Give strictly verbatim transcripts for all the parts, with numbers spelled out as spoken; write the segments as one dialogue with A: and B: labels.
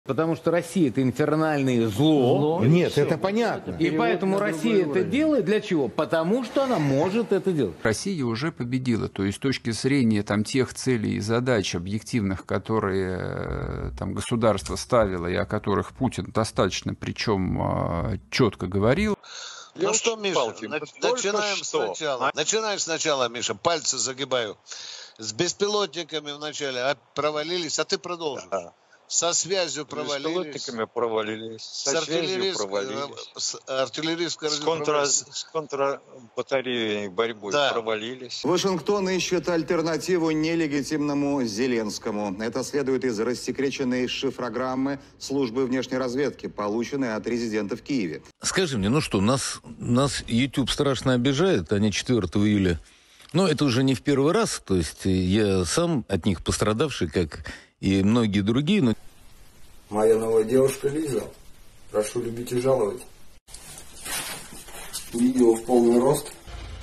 A: Потому что Россия – это инфернальное зло.
B: зло. Нет, это понятно.
A: И поэтому Россия это делает для чего? Потому что она может это делать.
C: Россия уже победила. То есть с точки зрения там, тех целей и задач объективных, которые там, государство ставило и о которых Путин достаточно, причем четко говорил.
D: Ну что, Миша, начинаем сначала. А? Начинаем сначала, Миша. Пальцы загибаю. С беспилотниками вначале провалились, а ты продолжишь. Ага. Со связью провалились. С
E: беспилотниками провалились. Со
D: с
E: связью провалились.
D: С артиллерийской
E: с, контра... с контрбатареей борьбой да. провалились.
F: Вашингтон ищет альтернативу нелегитимному Зеленскому. Это следует из рассекреченной шифрограммы службы внешней разведки, полученной от резидента в Киеве.
G: Скажи мне, ну что, нас, нас YouTube страшно обижает, они четвёртого июля. Но это уже не в первый раз, то есть я сам от них пострадавший, как и многие другие. Но...
H: Моя новая девушка Лиза. Прошу любить и жаловать. Видео в полный рост.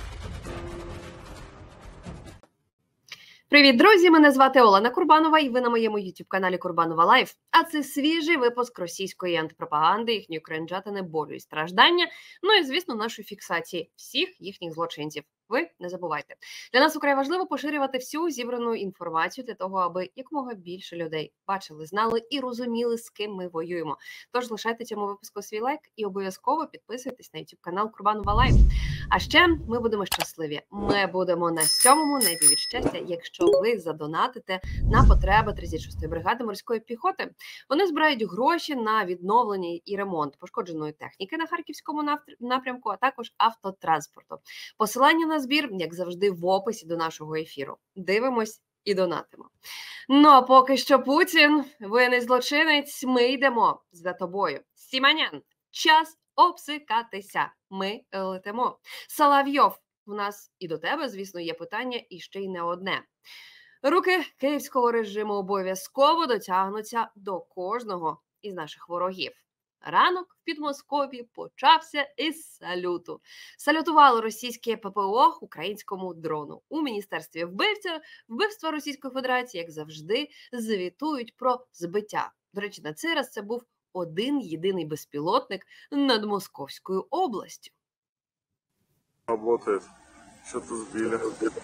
I: Привіт, друзі! Мене звати Олена Курбанова, і ви на моєму ютуб-каналі Курбанова Лайф. А це свіжий випуск російської антипропаганди, їхньої кринжатини, болю і страждання, ну і, звісно, нашої фіксації всіх їхніх злочинців. Ви не забувайте. Для нас украй важливо поширювати всю зібрану інформацію для того, аби якомога більше людей бачили, знали і розуміли, з ким ми воюємо. Тож лишайте цьому випуску свій лайк і обов'язково підписуйтесь на ютуб-канал Курбанова Лайф. А ще ми будемо щасливі. Ми будемо на сьомому небі від щастя, якщо ви задонатите на потреби тридцять шостої бригади морської піхоти. Вони збирають гроші на відновлення і ремонт пошкодженої техніки на Харківському напрямку, а також автотранспорту. Посилання на збір, як завжди, в описі до нашого ефіру. Дивимось і донатимо. Ну, а поки що, Путін, ви не злочинець, ми йдемо за тобою. Сіманян, час обсикатися. Ми летимо. Соловйов, у нас і до тебе, звісно, є питання, і ще й не одне. Руки київського режиму обов'язково дотягнуться до кожного із наших ворогів. Ранок в Підмосков'ї почався із салюту. Салютувало російське ППО українському дрону. У Міністерстві вбивця, вбивства Російської Федерації, як завжди, звітують про збиття. До речі, на цей раз це був один єдиний безпілотник над Московською областю.
J: Работает. Что-то сбили.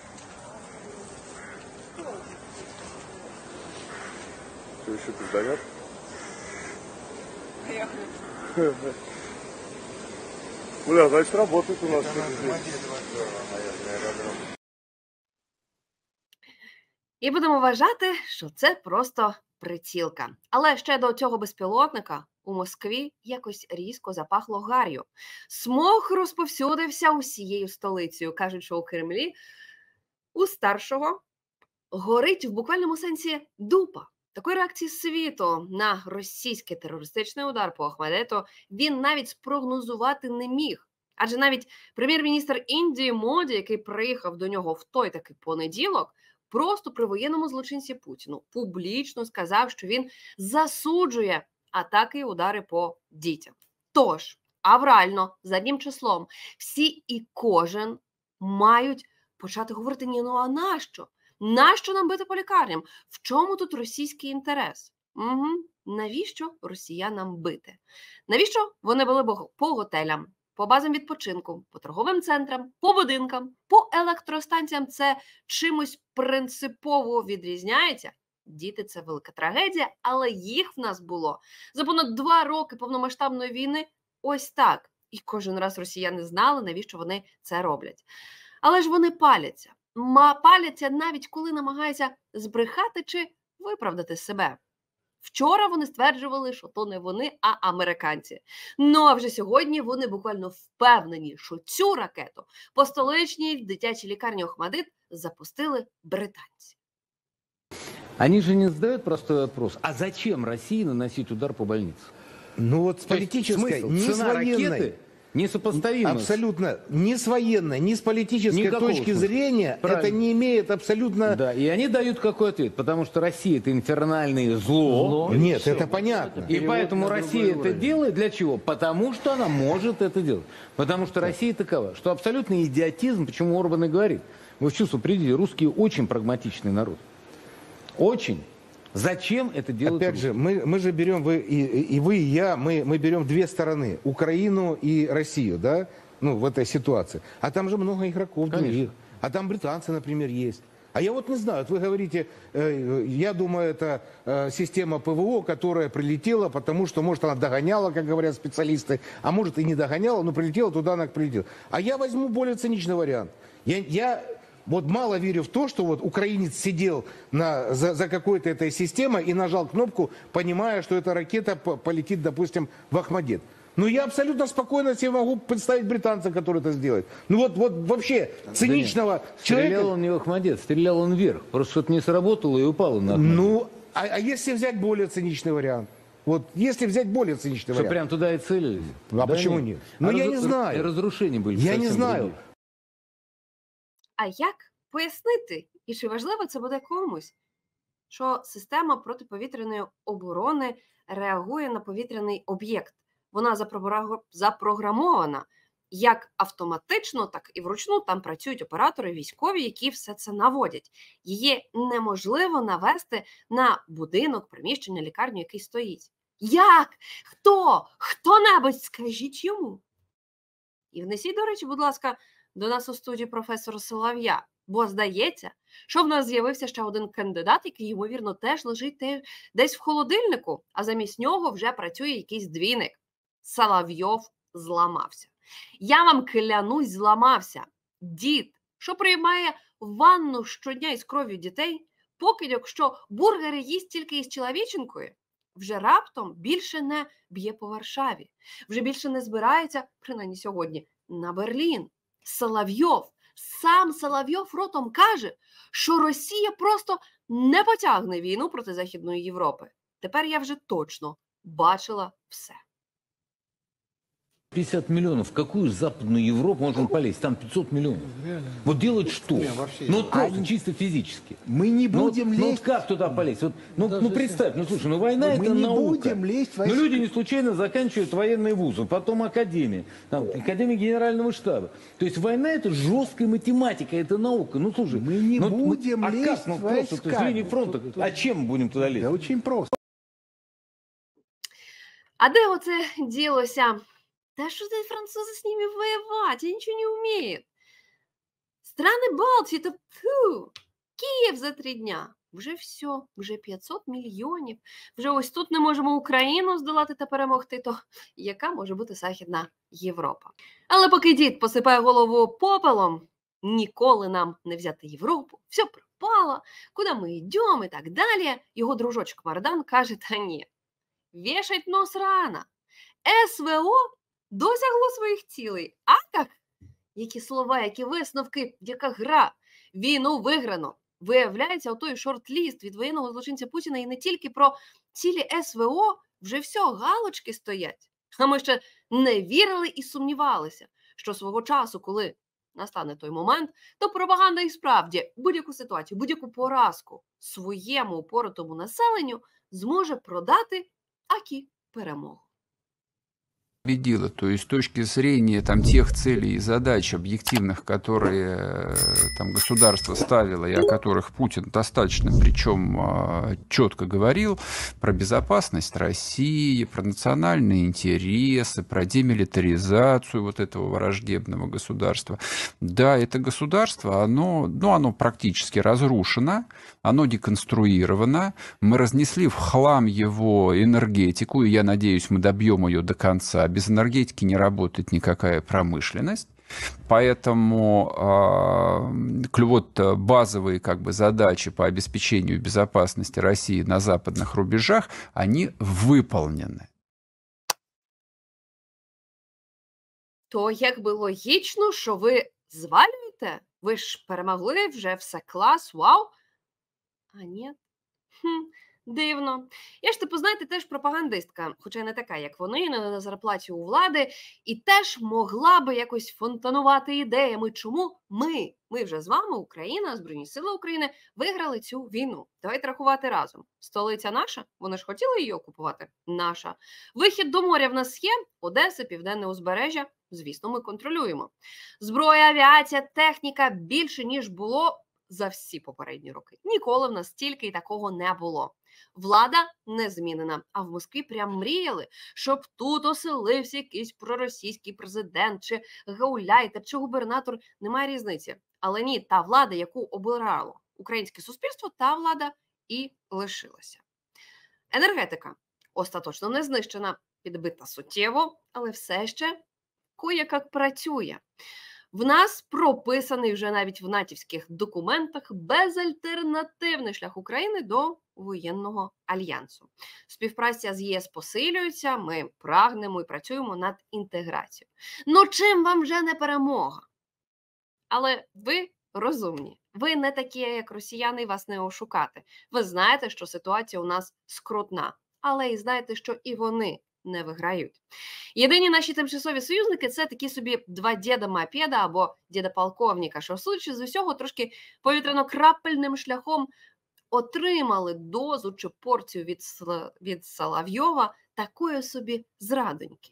J: Ты еще пиздовят? Бля, значит, работает у нас.
I: І будемо вважати, що це просто прицілка. Але ще до цього безпілотника у Москві якось різко запахло гар'ю. Смог розповсюдився усією столицею. Кажуть, що у Кремлі у старшого горить в буквальному сенсі дупа. Такої реакції світу на російський терористичний удар по Ахмедиту він навіть спрогнозувати не міг. Адже навіть прем'єр-міністр Індії Моді, який приїхав до нього в той такий понеділок, просто при воєнному злочинці Путіну публічно сказав, що він засуджує атаки і удари по дітям. Тож, аврально, заднім числом, всі і кожен мають почати говорити: ні, ну а нащо? Нащо нам бити по лікарням? В чому тут російський інтерес? Угу. Навіщо росіянам бити? Навіщо вони били по готелям, по базам відпочинку, по торговим центрам, по будинкам, по електростанціям? Це чимось принципово відрізняється? Діти – це велика трагедія, але їх в нас було за понад два роки повномасштабної війни ось так. І кожен раз росіяни знали, навіщо вони це роблять. Але ж вони паляться. Паляться навіть коли намагаються збрехати чи виправдати себе. Вчора вони стверджували, що то не вони, а американці. Ну а вже сьогодні вони буквально впевнені, що цю ракету по столичній дитячій лікарні Охмадит запустили британці.
A: Они же не задают простой вопрос: а зачем России наносить удар по больнице?
B: Ну вот с политической, не с военной.
A: Несопоставимо.
B: Абсолютно. Ни с военной, ни с политической
A: Никакого
B: точки
A: смысла.
B: зрения это не имеет абсолютно...
A: Да, и они дают какой ответ? Потому что Россия – это инфернальное зло.
B: зло. Нет, все. Это понятно.
A: И Перевод поэтому Россия это уровень. делает для чего? Потому что она может это делать. Потому что Россия такова, что абсолютный идиотизм, почему Орбан и говорит. Вы в чувство придите, русские очень прагматичный народ. Очень. Зачем это делать?
B: Опять же, мы, мы же берем, вы и, и вы, и я, мы, мы берем две стороны. Украину и Россию, да? Ну, в этой ситуации. А там же много игроков других. А там британцы, например, есть. А я вот не знаю, вот вы говорите, э, я думаю, это э, система ПВО, которая прилетела, потому что, может, она догоняла, как говорят специалисты, а может, и не догоняла, но прилетела туда, она прилетела. А я возьму более циничный вариант. Я, я вот мало верю в то, что вот украинец сидел на, за, за какой-то этой системой и нажал кнопку, понимая, что эта ракета полетит, допустим, в Ахмадет. Ну, я абсолютно спокойно себе могу представить британца, который это сделает. Ну, вот, вот вообще циничного
A: да
B: человека...
A: Стрелял он не в Ахмадет, стрелял он вверх. Просто что-то не сработало и упало на Ахмадет.
B: Ну, а, а если взять более циничный вариант? Вот, если взять более циничный
A: что
B: вариант.
A: Прям туда и целились?
B: А да почему нет? нет? Ну, а я раз... не знаю.
A: Разрушения были.
B: Я не знаю.
A: Другие.
I: А як пояснити? І чи важливо це буде комусь? Що система протиповітряної оборони реагує на повітряний об'єкт. Вона запрограмована як автоматично, так і вручну. Там працюють оператори військові, які все це наводять. Її неможливо навести на будинок, приміщення, лікарню, який стоїть. Як? Хто? Хто-небудь скажіть йому. І внесіть, до речі, будь ласка, до нас у студії професора Солов'я. Бо здається, що в нас з'явився ще один кандидат, який, ймовірно, теж лежить десь в холодильнику, а замість нього вже працює якийсь двійник. Соловйов зламався. Я вам клянусь, зламався. Дід, що приймає ванну щодня із кров'ю дітей, покидьок, що бургери їсть тільки із чоловіченкою, вже раптом більше не б'є по Варшаві. Вже більше не збирається, принаймні сьогодні, на Берлін. Соловйов, сам Соловйов ротом каже, що Росія просто не потягне війну проти Західної Європи. Тепер я вже точно бачила все.
A: пятьдесят миллионов. В какую Западную Европу можно полезть? Там пятьсот миллионов. Вот делать что? Ну вот просто а чисто физически.
K: Мы не будем
A: ну,
K: лезть.
A: Ну вот как туда полезть? Вот, ну, ну представь, ну слушай, ну война
K: мы
A: это
K: не
A: наука.
K: Будем лезть в...
A: Но люди не случайно заканчивают военные вузы, потом академии, там, академия генерального штаба. То есть война это жесткая математика, это наука. Ну слушай,
K: мы не
A: ну,
K: будем
A: ну,
K: лезть
A: а как? Ну,
K: в
A: просто
K: войска.
A: с линии фронта. А чем мы будем туда лезть?
K: Да очень просто.
I: А де оце ділося? Да что за французы с ними воевать? Они ничего не умеют. Страны Балтии, это фу, Київ за три дня. Вже все, вже п'ятсот мільйонів. Вже ось тут не можемо Україну здолати та перемогти, то яка може бути Західна Європа? Але поки дід посипає голову попелом, ніколи нам не взяти Європу, все пропало, куди ми йдемо і так далі, його дружочок Мардан каже, та ні, вішать нос рано. СВО досягло своїх цілей. А як? Які слова, які висновки, яка гра? Війну виграно. Виявляється, отой шорт-ліст від воєнного злочинця Путіна і не тільки про цілі СВО, вже все, галочки стоять. А ми ще не вірили і сумнівалися, що свого часу, коли настане той момент, то пропаганда і справді будь-яку ситуацію, будь-яку поразку своєму упоротому населенню зможе продати, акі перемогу.
C: Победила. То есть с точки зрения там, тех целей и задач объективных, которые там, государство ставило и о которых Путин достаточно, причем четко говорил, про безопасность России, про национальные интересы, про демилитаризацию вот этого враждебного государства. Да, это государство, оно, ну, оно практически разрушено, оно деконструировано, мы разнесли в хлам его энергетику, и я надеюсь, мы добьем ее до конца. Без энергетики не работает никакая промышленность. Поэтому э, вот базовые как бы, задачи по обеспечению безопасности России на западных рубежах, они выполнены.
I: То якби логічно, що ви звалюєте? Ви ж перемогли, вже все клас, вау. А ні. Хм. Дивно. Я ж, типу, знаєте, теж пропагандистка, хоча й не така, як вони, не на зарплаті у влади, і теж могла би якось фонтанувати ідеями, чому ми, ми вже з вами, Україна, Збройні Сили України, виграли цю війну. Давайте рахувати разом. Столиця наша? Вони ж хотіли її окупувати? Наша. Вихід до моря в нас є, Одеса, Південне узбережжя, звісно, ми контролюємо. Зброя, авіація, техніка більше, ніж було за всі попередні роки. Ніколи в нас стільки і такого не було. Влада не змінена, а в Москві прям мріяли, щоб тут оселився якийсь проросійський президент, чи гауляйтер, чи губернатор, немає різниці. Але ні, та влада, яку обирало українське суспільство, та влада і лишилася. Енергетика остаточно не знищена, підбита суттєво, але все ще кое-як працює. В нас прописаний вже навіть в натівських документах безальтернативний шлях України до воєнного альянсу. Співпраця з ЄС посилюється, ми прагнемо і працюємо над інтеграцією. Ну чим вам вже не перемога? Але ви розумні. Ви не такі, як росіяни, і вас не ошукати. Ви знаєте, що ситуація у нас скрутна, але і знаєте, що і вони не виграють. Єдині наші тимчасові союзники – це такі собі два діда-мопеда або діда-полковника, що, судячи з усього, трошки повітряно-крапельним шляхом отримали дозу чи порцію від, від Соловйова такої собі зрадоньки.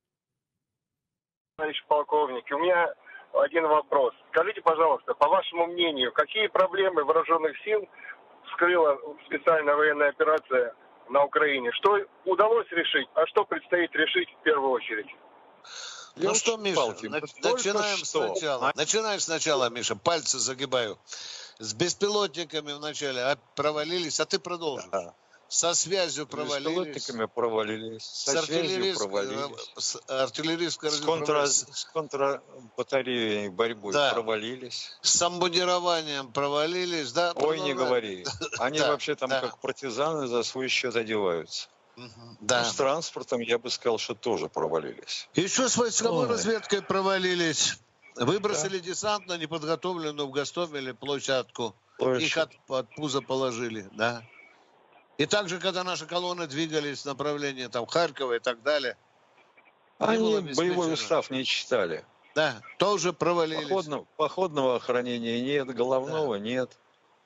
J: Товарищ полковник, у меня один вопрос. Скажите, пожалуйста, по вашему мнению, какие проблемы вооруженных сил вскрыла специальная военная операция на Украине? Что удалось решить, а что предстоит решить в первую очередь?
D: Ну что, Миша, начинаем сначала. Начинаем сначала, Миша, пальцы загибаю. С беспилотниками вначале провалились, а ты продолжишь.
E: Да.
D: Со связью провалились.
E: С беспилотниками провалились, со
D: с
E: связью провалились.
D: С артиллерийской
E: с, контра, с контрбатареей борьбой да. провалились.
D: С амбудированием провалились, да?
E: Ой, не говори. Они да, вообще там да. как партизаны за свой счет одеваются. Угу. Да. Ну, с транспортом, я бы сказал, что тоже провалились.
D: Еще с войсковой Ой. разведкой провалились. Выбросили да. десант на неподготовленную в Гостомеле площадку. Площадь. Их от, от пуза положили, да. И также, когда наши колонны двигались в направлении там, Харькова и так далее.
E: Они боевой устав не читали.
D: Да, тоже провалились.
E: Походного, походного охранения нет, головного да. нет.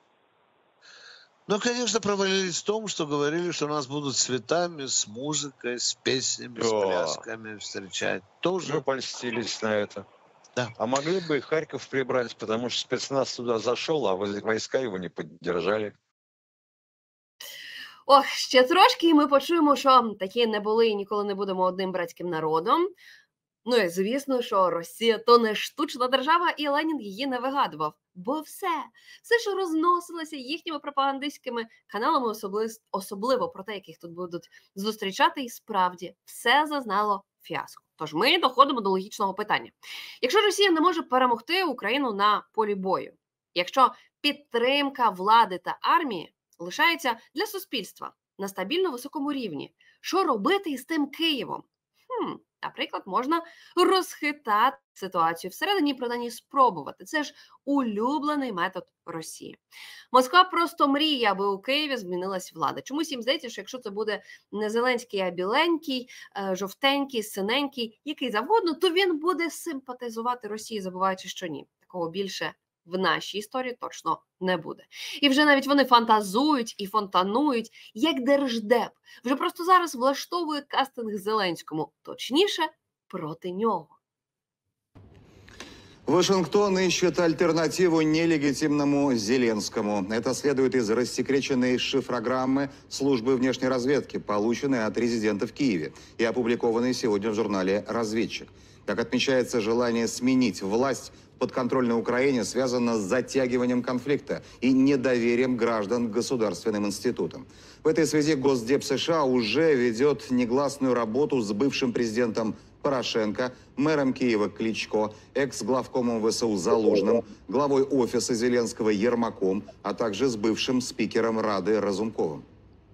D: Ну, конечно, провалились в том, что говорили, что нас будут с цветами, с музыкой, с песнями, да. с плясками встречать. Тоже...
E: Мы польстились на это.
D: Да.
E: А могли бы и Харьков прибрать, потому что спецназ туда зашел, а войска его не поддержали.
I: Ох, ще трошки, і ми почуємо, що такі не були і ніколи не будемо одним братським народом. Ну і звісно, що Росія то не штучна держава, і Ленін її не вигадував. Бо все, все, що розносилося їхніми пропагандистськими каналами, особливо, особливо про те, яких тут будуть зустрічати, і справді все зазнало фіаско. Тож ми доходимо до логічного питання. Якщо Росія не може перемогти Україну на полі бою, якщо підтримка влади та армії лишається для суспільства на стабільно високому рівні, що робити із тим Києвом? Хм, наприклад, можна розхитати ситуацію всередині і принаймні спробувати. Це ж улюблений метод Росії. Москва просто мріє, аби у Києві змінилась влада. Чомусь їм здається, що якщо це буде не Зеленський, а біленький, жовтенький, синенький, який завгодно, то він буде симпатизувати Росії, забуваючи, що ні. Такого більше в нашій історії точно не буде. І вже навіть вони фантазують і фонтанують, як Держдеп. Вже просто зараз влаштовує кастинг Зеленському. Точніше, проти нього.
F: Вашингтон ищет альтернативу нелегитимному Зеленскому. Это следует из рассекреченной шифрограммы службы внешней разведки, полученной от резидента в Киеве и опубликованной сегодня в журнале «Разведчик». Как отмечается, желание сменить власть в подконтрольной Украине связано с затягиванием конфликта и недоверием граждан к государственным институтам. В этой связи Госдеп США уже ведет негласную работу с бывшим президентом Порошенко, мэром Киева Кличко, экс-главкомом ВСУ Залужным, главой офиса Зеленского Ермаком, а также с бывшим спикером Рады Разумковым.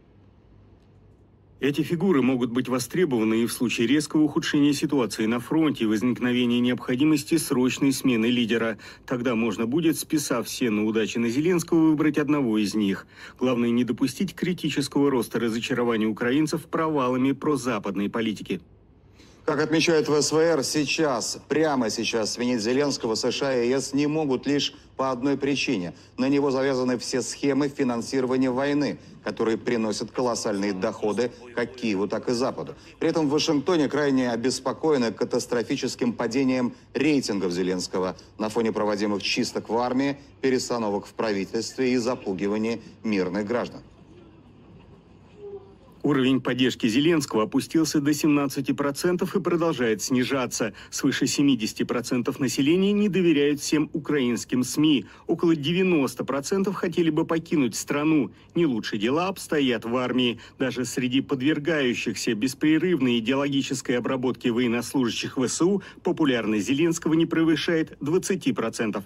K: Эти фигуры могут быть востребованы и в случае резкого ухудшения ситуации на фронте и возникновения необходимости срочной смены лидера. Тогда можно будет, списав все неудачи на Зеленского, выбрать одного из них. Главное не допустить критического роста разочарования украинцев провалами прозападной политики.
F: Как отмечают в СВР, сейчас, прямо сейчас сменить Зеленского США и ЕС не могут лишь по одной причине. На него завязаны все схемы финансирования войны, которые приносят колоссальные доходы как Киеву, так и Западу. При этом в Вашингтоне крайне обеспокоены катастрофическим падением рейтингов Зеленского на фоне проводимых чисток в армии, перестановок в правительстве и запугивания мирных граждан.
K: Уровень поддержки Зеленского опустился до семнадцати процентов и продолжает снижаться. Свыше семидесяти процентов населения не доверяют всем украинским СМИ. Около девяноста процентов хотели бы покинуть страну. Не лучше дела обстоят в армии. Даже среди подвергающихся беспрерывной идеологической обработке военнослужащих ВСУ популярность Зеленского не превышает двадцати процентов.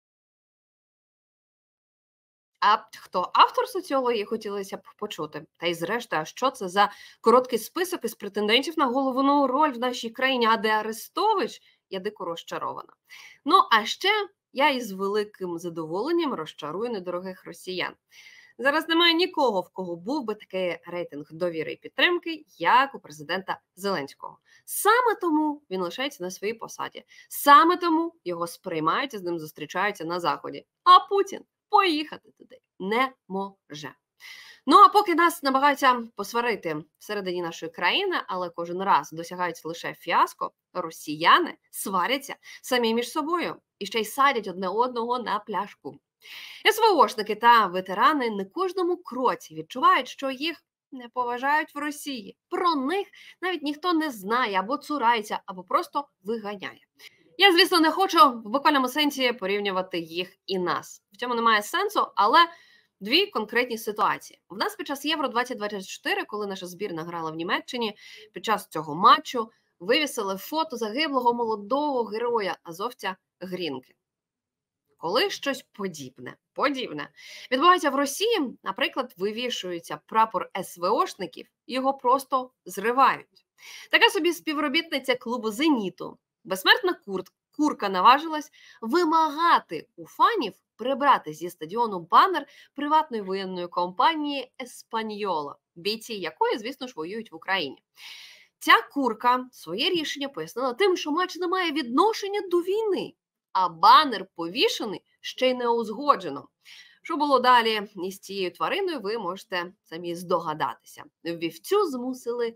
I: А хто автор соціології, хотілося б почути. Та й зрештою, а що це за короткий список із претендентів на головну роль в нашій країні? А де Арестович? Я дико розчарована. Ну, а ще я із великим задоволенням розчарую недорогих росіян. Зараз немає нікого, в кого був би такий рейтинг довіри і підтримки, як у президента Зеленського. Саме тому він лишається на своїй посаді. Саме тому його сприймають і з ним зустрічаються на Заході. А Путін поїхати туди не може. Ну, а поки нас намагаються посварити всередині нашої країни, але кожен раз досягають лише фіаско, росіяни сваряться самі між собою і ще й садять одне одного на пляшку. СВОшники та ветерани на кожному кроці відчувають, що їх не поважають в Росії. Про них навіть ніхто не знає, або цурається, або просто виганяє. Я, звісно, не хочу в буквальному сенсі порівнювати їх і нас. В цьому немає сенсу, але дві конкретні ситуації. В нас під час Євро двадцять двадцять чотири, коли наша збірна грала в Німеччині, під час цього матчу вивісили фото загиблого молодого героя азовця Грінки. Коли щось подібне, подібне відбувається в Росії, наприклад, вивішується прапор СВОшників, його просто зривають. Така собі співробітниця клубу «Зеніту», безсмертна курт, курка наважилась вимагати у фанів прибрати зі стадіону банер приватної воєнної компанії «Еспаньола», бійці якої, звісно ж, воюють в Україні. Ця курка своє рішення пояснила тим, що матч не має відношення до війни, а банер повішений ще й не узгоджено. Що було далі із цією твариною, ви можете самі здогадатися. Вівцю змусили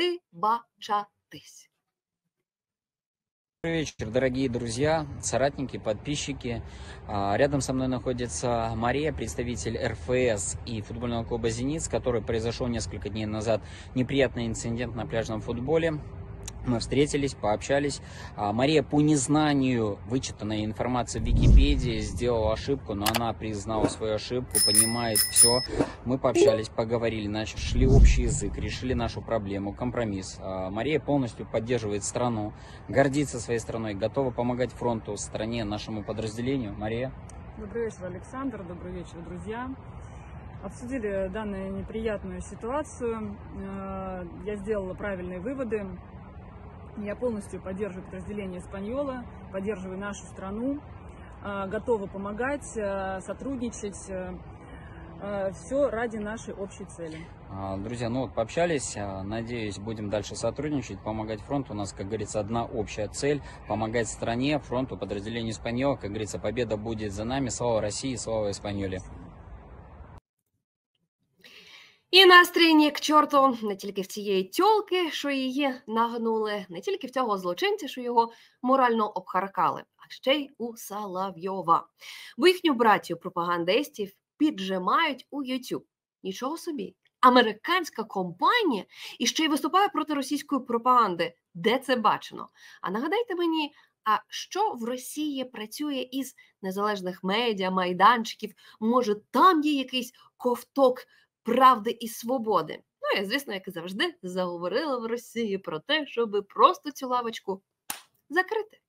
I: вибачатись.
L: Добрый вечер, дорогие друзья, соратники, подписчики. Рядом со мной находится Мария, представитель эр эф эс и футбольного клуба «Зенит», с которой произошел несколько дней назад неприятный инцидент на пляжном футболе. Мы встретились, пообщались. Мария по незнанию вычитанной информации в Википедии сделала ошибку, но она признала свою ошибку, понимает все. Мы пообщались, поговорили, нашли общий язык, решили нашу проблему, компромисс. Мария полностью поддерживает страну, гордится своей страной, готова помогать фронту, стране, нашему подразделению. Мария.
M: Добрый вечер, Александр. Добрый вечер, друзья. Обсудили данную неприятную ситуацию. Я сделала правильные выводы. Я полностью поддерживаю подразделение «Эспаньола», поддерживаю нашу страну, готова помогать, сотрудничать. Все ради нашей общей цели.
L: Друзья, ну вот пообщались, надеюсь, будем дальше сотрудничать, помогать фронту. У нас, как говорится, одна общая цель – помогать стране, фронту, подразделению «Эспаньола». Как говорится, победа будет за нами. Слава России, слава «Эспаньоле».
I: І настрій ні к чорту не тільки в цієї тьолки, що її нагнули, не тільки в цього злочинця, що його морально обхаркали, а ще й у Соловйова. Бо їхню братію пропагандистів піджимають у YouTube. Нічого собі. Американська компанія і ще й виступає проти російської пропаганди. Де це бачено? А нагадайте мені, а що в Росії працює із незалежних медіа, майданчиків? Може, там є якийсь ковток правди і свободи. Ну, і, звісно, як і завжди, заговорила в Росії про те, щоб просто цю лавочку закрити.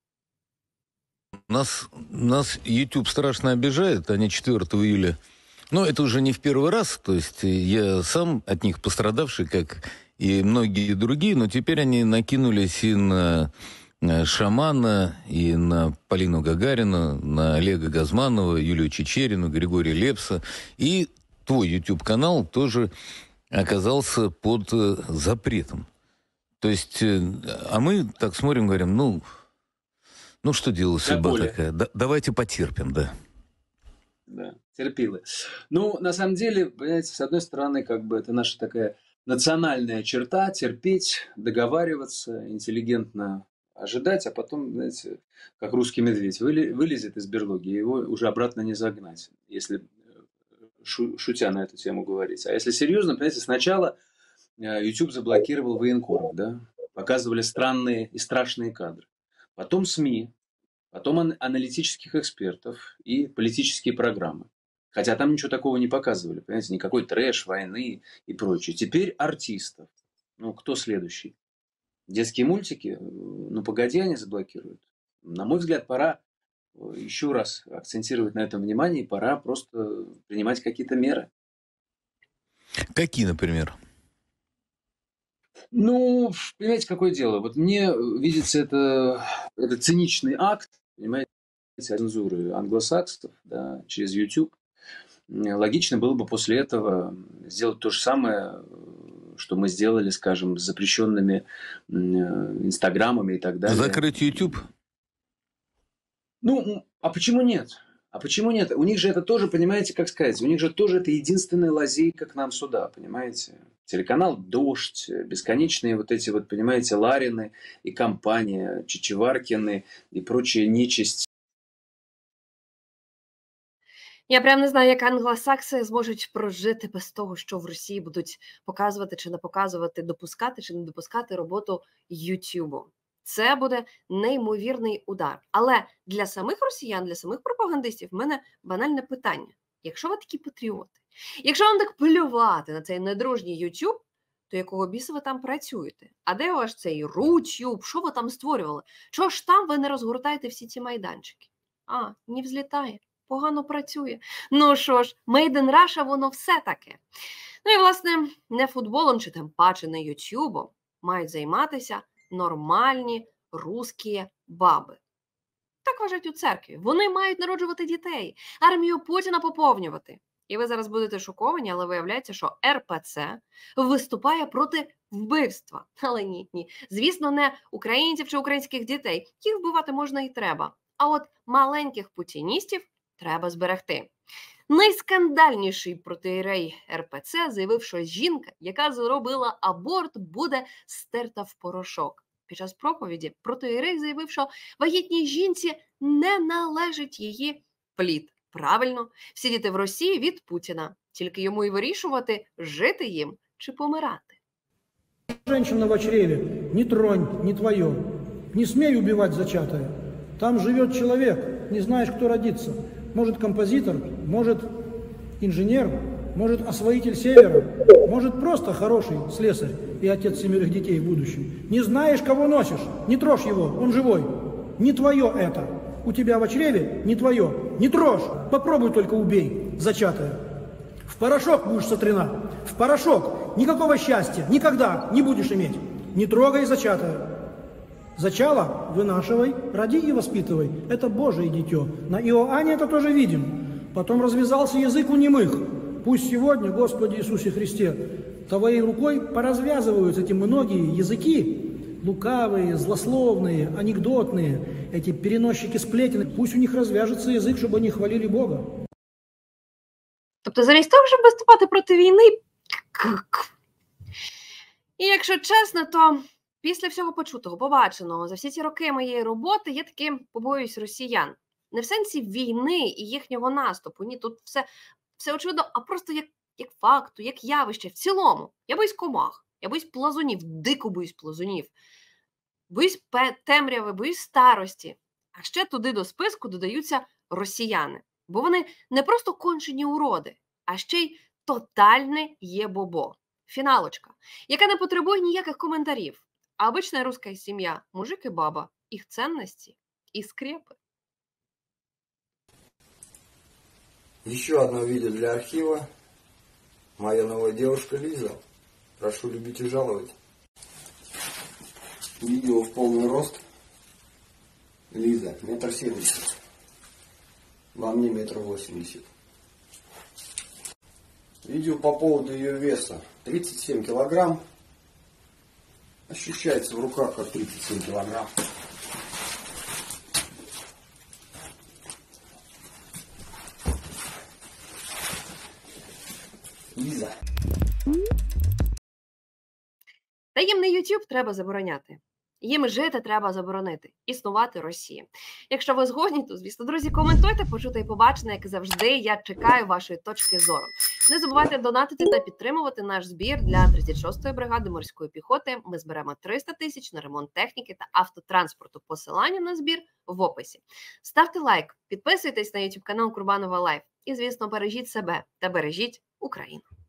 G: Нас, нас YouTube страшно обижает, они четвёртого июля. Но это уже не в первый раз, то есть я сам от них пострадавший, как и многие другие, но теперь они накинулись и на Шамана, и на Полину Гагарину, на Олега Газманова, Юлию Чечерину, Григория Лепса, и твой YouTube-канал тоже оказался под э, запретом. То есть, э, а мы так смотрим, говорим, ну, ну что делать, судьба такая, да, давайте потерпим, да.
N: Да, терпилы. Ну, на самом деле, понимаете, с одной стороны, как бы это наша такая национальная черта, терпеть, договариваться, интеллигентно ожидать, а потом, знаете, как русский медведь, вылезет из берлоги, его уже обратно не загнать, если шутя на эту тему говорить. А если серьезно, понимаете, сначала YouTube заблокировал военкоров, да, показывали странные и страшные кадры. Потом СМИ, потом ан- аналитических экспертов и политические программы. Хотя там ничего такого не показывали, понимаете, никакой трэш, войны и прочее. Теперь артистов. Ну, кто следующий? Детские мультики? Ну, погоди, они заблокируют. На мой взгляд, пора еще раз акцентировать на этом внимание, и пора просто принимать какие-то меры.
G: Какие, например?
N: Ну, понимаете, какое дело? Вот мне видится это, это циничный акт, понимаете, цензуры англосаксов, да, через YouTube. Логично было бы после этого сделать то же самое, что мы сделали, скажем, с запрещенными инстаграмами и так далее.
G: Закрыть YouTube?
N: Ну, а почему нет? А почему нет? У них же это тоже, понимаете, как сказать, у них же тоже это единственная лазейка к нам сюда, понимаете? Телеканал «Дождь», бесконечные вот эти вот, понимаете, Ларины и компания, Чичеваркины и прочая нечисть.
I: Я прям не знаю, як англосакси зможуть прожити без того, що в Росії будуть показувати чи не показувати, допускати чи не допускати роботу Ютубу. Це буде неймовірний удар. Але для самих росіян, для самих пропагандистів в мене банальне питання. Якщо ви такі патріоти, якщо вам так плювати на цей недружній Ютуб, то якого біса ви там працюєте? А де ваш цей Рутюб? Що ви там створювали? Чого ж там ви не розгортаєте всі ці майданчики? А, не взлітає. Погано працює. Ну що ж, Made in Russia, воно все таке. Ну і, власне, не футболом, чи тим паче не Ютубом мають займатися нормальні русські баби. Так вважають у церкві. Вони мають народжувати дітей, армію Путіна поповнювати. І ви зараз будете шоковані, але виявляється, що ер пе це виступає проти вбивства. Але ні, ні. Звісно, не українців чи українських дітей. Їх вбивати можна і треба. А от маленьких путіністів треба зберегти. Найскандальніший протиєрей ер пе це заявив, що жінка, яка зробила аборт, буде стерта в порошок. Під час проповіді протиєрей заявив, що вагітній жінці не належить її плід. Правильно, всі діти в Росії від Путіна. Тільки йому і вирішувати, жити їм чи помирати.
O: Женщина в чреве, не тронь, не твое. Не смей убивать зачатое. Там живет человек, не знаешь, кто родится. Может, композитор, может, инженер, может, освоитель севера, может, просто хороший слесарь и отец семерых детей в будущем. Не знаешь, кого носишь, не трожь его, он живой. Не твое это. У тебя в чреве не твое. Не трожь, попробуй только убей зачатое. В порошок будешь сотряна, в порошок. Никакого счастья никогда не будешь иметь. Не трогай зачатое. Зачало вынашивай, роди и воспитывай. Это Божие дитё. На Иоанне это тоже видим. Потом развязался язык у немых. Пусть сегодня, Господи Иисусе Христе, Твоей рукой поразвязываются эти многие языки, лукавые, злословные, анекдотные, эти переносчики сплетен. Пусть у них развяжется язык, чтобы они хвалили Бога.
I: Тобто замість того, щоб виступати проти війни, і якщо чесно, то після всього почутого, побаченого за всі ці роки моєї роботи, я таки побоююсь росіян. Не в сенсі війни і їхнього наступу. Ні, тут все, все очевидно, а просто як, як факту, як явище. В цілому. Я боюсь комах, я боюсь плазунів, дико боюсь плазунів. Боюсь темряви, боюсь старості. А ще туди до списку додаються росіяни. Бо вони не просто кончені уроди, а ще й тотальне єбобо. Фіналочка, яка не потребує ніяких коментарів. А обычная русская семья, мужик и баба, их ценности и скрепы.
H: Еще одно видео для архива. Моя новая девушка Лиза. Прошу любить и жаловать. Видео в полный рост. Лиза, метр семьдесят. Во мне метр восемьдесят. Видео по поводу ее веса. тридцать семь килограмм. Ощущается в руках как тридцать семь килограмм. Ліза.
I: Таємний YouTube треба забороняти. Їм жити треба заборонити, існувати Росії. Якщо ви згодні, то, звісно, друзі, коментуйте, почути і побачене, як завжди, я чекаю вашої точки зору. Не забувайте донатити та підтримувати наш збір для тридцять шостої бригади морської піхоти. Ми зберемо триста тисяч на ремонт техніки та автотранспорту. Посилання на збір в описі. Ставте лайк, підписуйтесь на ютуб канал Курбанова Лайф і, звісно, бережіть себе та бережіть Україну.